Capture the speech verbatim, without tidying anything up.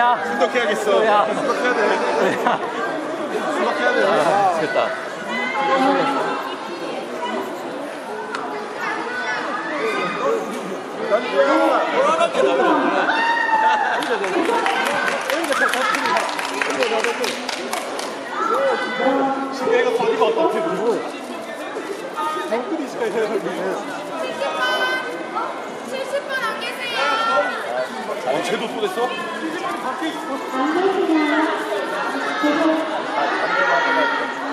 수도야. 순덕해야겠어. 수도야. 순덕해야 돼. 수도야. 순덕해야 돼. 아, 됐다. 돌아가게 나오네. 지금 애가 거리가 어떻게 되고? 덩크리 시까지 해야 칠십 분 안 계세요. 어, 쟤도 또 됐어? 안 계세요.